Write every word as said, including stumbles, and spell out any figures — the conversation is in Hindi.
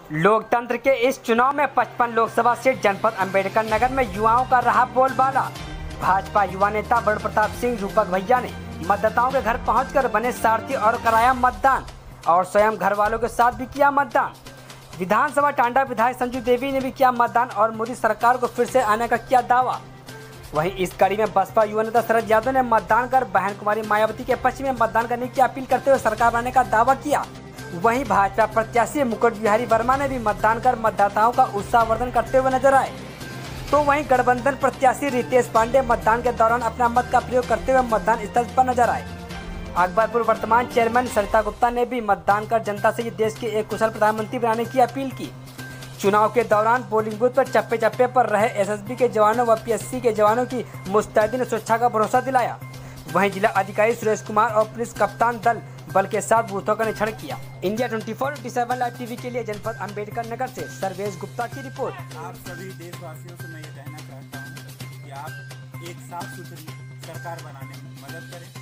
लोकतंत्र के इस चुनाव में पचपन लोकसभा सीट जनपद अंबेडकर नगर में युवाओं का रहा बोलबाला। भाजपा युवा नेता वरुण प्रताप सिंह रूपक भैया ने मतदाताओं के घर पहुंचकर बने सारथी और कराया मतदान और स्वयं घर वालों के साथ भी किया मतदान। विधानसभा टांडा विधायक संजू देवी ने भी किया मतदान और मोदी सरकार को फिर से आने का किया दावा। वहीं इस कड़ी में बसपा युवा नेता शरद यादव ने मतदान कर बहन कुमारी मायावती के पक्ष में मतदान करने की अपील करते हुए सरकार बनाने का दावा किया। वहीं भाजपा प्रत्याशी मुकुट बिहारी वर्मा ने भी मतदान कर मतदाताओं का उत्साहवर्धन करते हुए नजर आए। तो वहीं गठबंधन प्रत्याशी रितेश पांडे मतदान के दौरान अपना मत का प्रयोग करते हुए मतदान स्थल पर नजर आए। अकबरपुर वर्तमान चेयरमैन सरिता गुप्ता ने भी मतदान कर जनता से देश के एक कुशल प्रधानमंत्री बनाने की अपील की। चुनाव के दौरान पोलिंग बूथ पर चप्पे चप्पे पर रहे एसएसबी के जवानों व पीएससी के जवानों की मुस्तैदी सुरक्षा का भरोसा दिलाया। वहीं जिला अधिकारी सुरेश कुमार और पुलिस कप्तान दल बल के साथ बूथों का निरीक्षण किया। इंडिया चौबीस सत्ताईस लाइव टीवी के लिए जनपद अंबेडकर नगर से सर्वेश गुप्ता की रिपोर्ट। आप सभी देशवासियों से मैं ये कहना चाहता हूँ कि आप एक साफ सुथरी सरकार बनाने में मदद करें।